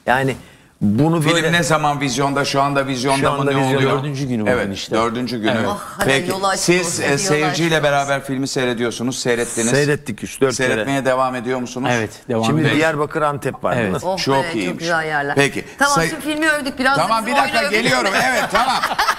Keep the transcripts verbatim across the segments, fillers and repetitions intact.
Yani bunu Film böyle... ne zaman vizyonda? Şu anda vizyonda Şu anda mı? Ne vizyonda. oluyor? Dördüncü günü Evet, bugün işte. dördüncü günü. Evet. Oh, Peki, yolu açık siz olsun, e, yolu seyirciyle açık beraber filmi seyrediyorsunuz, seyrettiniz. Seyrettik üç dört kere. Seyretmeye devam ediyor musunuz? Evet, devam Şimdi ediyoruz. Diyarbakır, Antep var. Evet. değil mi? Oh Çok be, iyiymiş. Çok güzel yerler. Peki. Tamam Say- şimdi filmi övdük. Biraz Tamam da bir bizim dakika oyunu övdük. geliyorum. Evet tamam.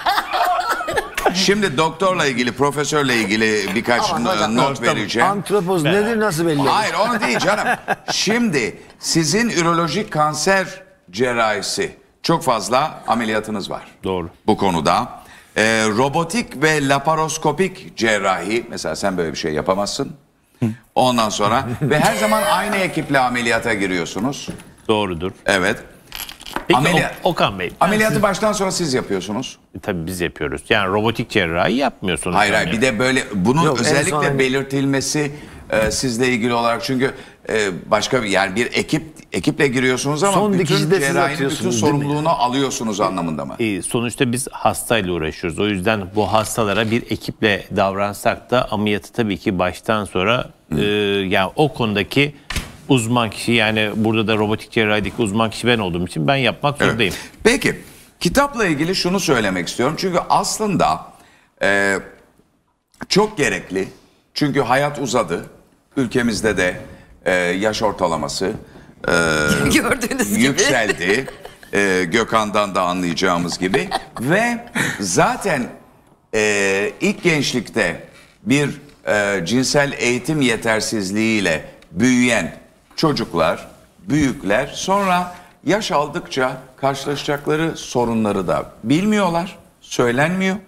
Şimdi doktorla ilgili, profesörle ilgili birkaç Aman hocam. not vereceğim. Antropoz nedir, nasıl belli olur? Hayır onu değil canım. Şimdi sizin ürolojik kanser cerrahisi çok fazla ameliyatınız var. Doğru. Bu konuda. Ee, robotik ve laparoskopik cerrahi mesela sen böyle bir şey yapamazsın. Ondan sonra ve her zaman aynı ekiple ameliyata giriyorsunuz. Doğrudur. Evet. Peki Ameliyat- O- Okan Bey. Ameliyatı baştan sonra siz yapıyorsunuz. Tabii biz yapıyoruz. Yani robotik cerrahi yapmıyorsunuz. Hayır hayır yani. bir de böyle bunun Yok, en özellikle son hani- belirtilmesi e, sizle ilgili olarak çünkü e, başka bir yani bir ekip ekiple giriyorsunuz ama Son bütün dikişi de siz cerrahinin bütün atıyorsunuz, değil mi? sorumluluğunu alıyorsunuz anlamında mı? E, sonuçta biz hastayla uğraşıyoruz. O yüzden bu hastalara bir ekiple davransak da ameliyatı tabii ki baştan sonra e, yani o konudaki uzman kişi, yani burada da robotik cerrahideki uzman kişi ben olduğum için ben yapmak Evet. zorundayım. Peki kitapla ilgili şunu söylemek istiyorum çünkü aslında e, çok gerekli çünkü hayat uzadı ülkemizde de e, yaş ortalaması e, Gördüğünüz gibi. yükseldi. Ee, Gökhan'dan da anlayacağımız gibi ve zaten e, ilk gençlikte bir e, cinsel eğitim yetersizliğiyle büyüyen çocuklar, büyükler sonra yaş aldıkça karşılaşacakları sorunları da bilmiyorlar, söylenmiyor,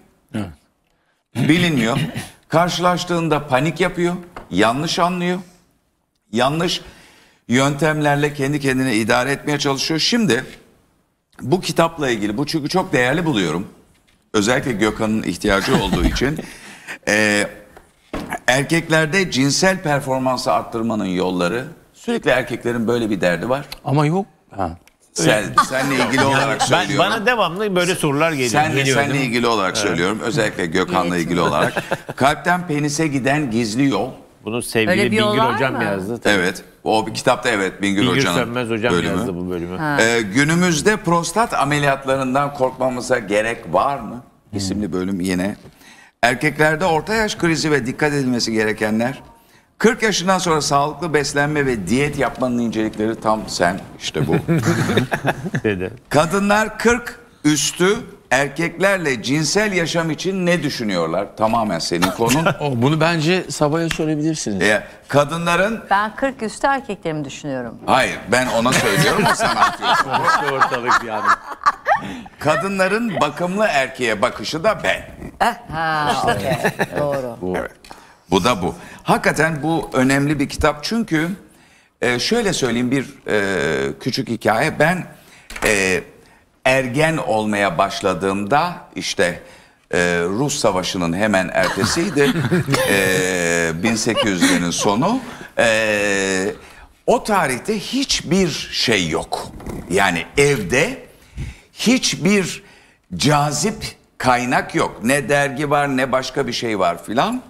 bilinmiyor. Karşılaştığında panik yapıyor, yanlış anlıyor, yanlış yöntemlerle kendi kendine idare etmeye çalışıyor. Şimdi bu kitapla ilgili, bu çünkü çok değerli buluyorum. Özellikle Gökhan'ın ihtiyacı olduğu için. Ee, erkeklerde cinsel performansı arttırmanın yolları. Sürekli erkeklerin böyle bir derdi var. Ama yok. Ha. Sen, seninle ilgili olarak Ben, söylüyorum. bana devamlı böyle sorular geliyor. Sen, Geliyor, seninle değil mi? ilgili olarak söylüyorum. Özellikle Gökhan'la ilgili olarak. Kalpten penise giden gizli yol. Bunu sevgili Öyle bir yol Bingöl var Hocam mı? yazdı. Tabii. Evet. O bir kitapta evet Bingöl Bingöl Hoca'nın Sönmez Hocam bölümü. yazdı bu bölümü. Ee, günümüzde prostat ameliyatlarından korkmamıza gerek var mı? İsimli bölüm yine. Erkeklerde orta yaş krizi ve dikkat edilmesi gerekenler. kırk yaşından sonra sağlıklı beslenme ve diyet yapmanın incelikleri tam sen işte bu. Dedi. Kadınlar kırk üstü erkeklerle cinsel yaşam için ne düşünüyorlar? Tamamen senin konun. O, bunu bence Sabah'a sorabilirsiniz. Ee, kadınların Ben kırk üstü erkeklerimi düşünüyorum. hayır ben ona söylüyorum o sana atıyorsun. İşte ortalık yani. Kadınların bakımlı erkeğe bakışı da ben. Ha, okey. Doğru. Evet. Bu da bu. Hakikaten bu önemli bir kitap çünkü e, şöyle söyleyeyim bir e, küçük hikaye. Ben e, ergen olmaya başladığımda işte e, Rus Savaşı'nın hemen ertesiydi. e, bin sekiz yüzlerin sonu. E, o tarihte hiçbir şey yok. Yani evde hiçbir cazip kaynak yok. Ne dergi var ne başka bir şey var filan.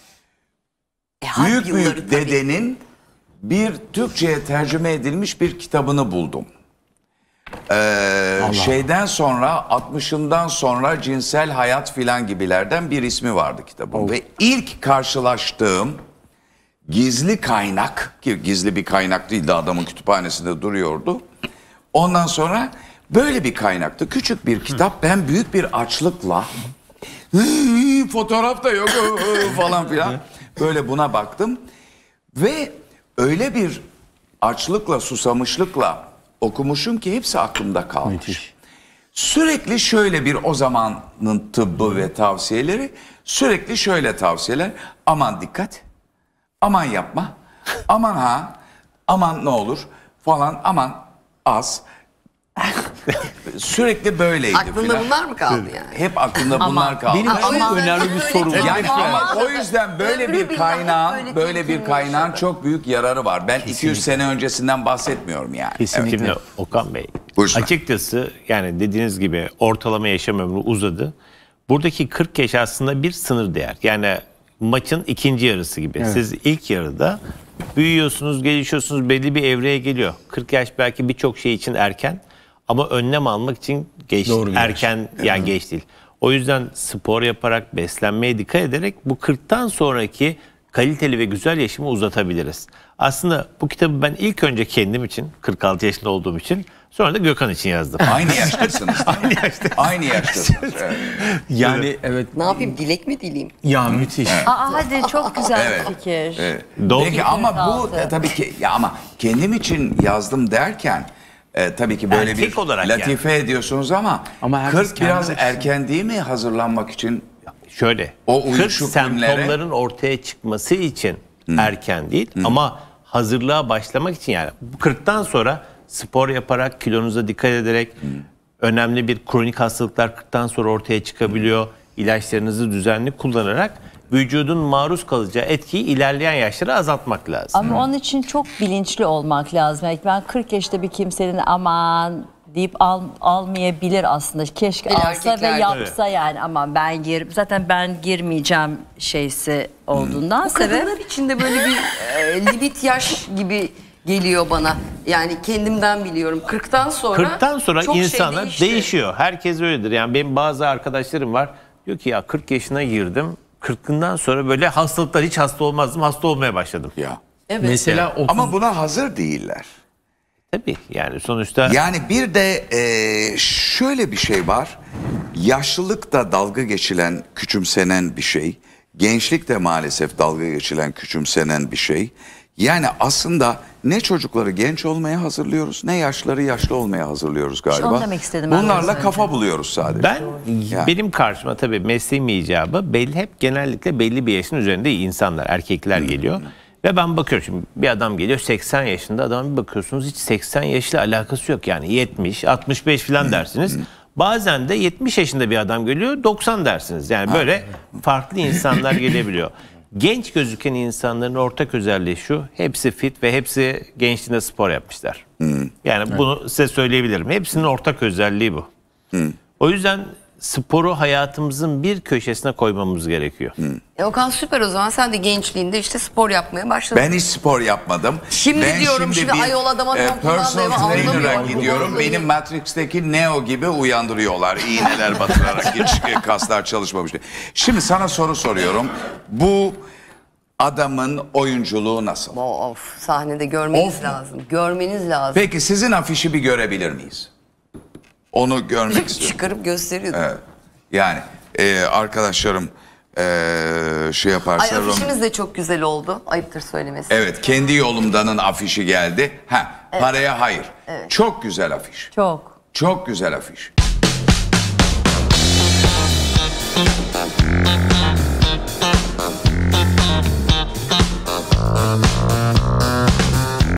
E, harp Büyük yılları büyük tabii. dedenin bir Türkçe'ye tercüme edilmiş bir kitabını buldum. Ee, şeyden sonra altmışından sonra cinsel hayat filan gibilerden bir ismi vardı kitabın. Ve ilk karşılaştığım gizli kaynak ki gizli bir kaynak değildi adamın kütüphanesinde duruyordu. Ondan sonra böyle bir kaynaktı. Küçük bir kitap. Ben büyük bir açlıkla fotoğraf da yok falan filan. Böyle buna baktım. Ve öyle bir açlıkla, susamışlıkla okumuşum ki hepsi aklımda kalmış. Müthiş. Sürekli şöyle bir o zamanın tıbbı ve tavsiyeleri sürekli şöyle tavsiyeler. Aman dikkat, aman yapma, aman ha, aman ne olur falan, aman az. Sürekli böyleydi. Aklında filan. bunlar mı kaldı yani? Hep aklımda bunlar kaldı. Benim Ha, o çok yüzden önemli bir böyle sorum var. Yani Ama- ama o yüzden böyle Ömrü bir billah kaynağın, böyle böyle bir temkinli kaynağın yaşadı. çok büyük yararı var. Ben iki yüz sene öncesinden bahsetmiyorum yani. Kesinlikle. Şimdi Okan Bey, Buyursunlar. açıkçası yani dediğiniz gibi ortalama yaşam ömrü uzadı. Buradaki kırk yaş aslında bir sınır değer. Yani maçın ikinci yarısı gibi. Siz ilk yarıda Büyüyorsunuz, gelişiyorsunuz, belli bir evreye geliyor. kırk yaş belki birçok şey için erken ama önlem almak için geç, Doğru bir yaş. erken yani geç değil. O yüzden spor yaparak, beslenmeye dikkat ederek bu kırktan sonraki kaliteli ve güzel yaşamı uzatabiliriz. Aslında bu kitabı ben ilk önce kendim için, kırk altı yaşında olduğum için, sonra da Gökhan için yazdım. Aynı yaştasınız. Aynı yaşta. Aynı yaştasınız. Evet. Yani evet. Ne yapayım, dilek mi dileyim? Ya müthiş. Aa, hadi çok güzel Evet. bir fikir. Evet. Doğru. Peki ama bu altı. e, tabii ki ya ama kendim için yazdım derken e, tabii ki böyle Erkek bir olarak latife ediyorsunuz ama, Ama herkes kırk biraz kendi erken değil mi hazırlanmak için? Şöyle, O kırk uyuşuk semptomların ortaya çıkması için erken değil ama hazırlığa başlamak için, yani bu kırktan sonra spor yaparak, kilonuza dikkat ederek, önemli bir kronik hastalıklar kırktan sonra ortaya çıkabiliyor. İlaçlarınızı düzenli kullanarak vücudun maruz kalacağı etkiyi ilerleyen yaşlara azaltmak lazım. Ama onun için çok bilinçli olmak lazım. Yani ben kırk yaşında bir kimsenin aman deyip al, almayabilir aslında. Keşke Bir alsa ve erkeklerde. yapsa yani, aman ben gir zaten ben girmeyeceğim şeysi olduğundan Bu sebep. kadınlar içinde böyle bir e, limit yaş gibi geliyor bana. Yani kendimden biliyorum. kırktan sonra kırktan sonra çok şey insanlar değişti. değişiyor. Herkes öyledir. Yani benim bazı arkadaşlarım var. Diyor ki ya kırk yaşına girdim. kırkından sonra böyle hastalıklar, hiç hasta olmazdım. Hasta olmaya başladım. Ya. Evet. Mesela otuz Ama buna hazır değiller. Tabii yani sonuçta Yani bir de e, şöyle bir şey var. Yaşlılık da dalga geçilen, küçümsenen bir şey. Gençlik de maalesef dalga geçilen, küçümsenen bir şey. Yani aslında ne çocukları genç olmaya hazırlıyoruz, ne yaşları yaşlı olmaya hazırlıyoruz galiba. onu demek istedim ben Bunlarla biraz kafa buluyoruz sadece. ben Yani. benim karşıma tabii mesleğim icabı belli, hep genellikle belli bir yaşın üzerinde insanlar, erkekler geliyor. Ve ben bakıyorum, şimdi bir adam geliyor seksen yaşında, adama bir bakıyorsunuz hiç seksen yaşla alakası yok, yani yetmiş altmış beş falan dersiniz. Bazen de yetmiş yaşında bir adam geliyor doksan dersiniz. Yani böyle farklı insanlar gelebiliyor. Genç gözüken insanların ortak özelliği şu: hepsi fit ve hepsi gençliğinde spor yapmışlar. Yani bunu size söyleyebilirim. Hepsinin ortak özelliği bu. O yüzden sporu hayatımızın bir köşesine koymamız gerekiyor. E, Okan süper, o zaman sen de gençliğinde işte spor yapmaya başladın. Ben hiç spor yapmadım. Şimdi ben diyorum, şimdi bir, ayol adama e, tam kulağında personal eve trainer'a anlamıyorum. gidiyorum. Kulağında Benim Matrix'teki Neo gibi uyandırıyorlar. İğneler batırarak, hiç kaslar çalışmamış diye. Şimdi sana soru soruyorum. Bu adamın oyunculuğu nasıl? Of, sahnede görmeniz Of. lazım. Görmeniz lazım. Peki sizin afişi bir görebilir miyiz? Onu görmek istiyorum. Çıkarıp gösteriyordu. Evet. Yani e, arkadaşlarım e, şey Ay, yaparsa... afişimiz de çok güzel oldu. Ayıptır söylemesi. Evet, kendi yolumdanın afişi geldi. Ha, paraya hayır. Çok güzel afiş. Çok. Çok güzel afiş.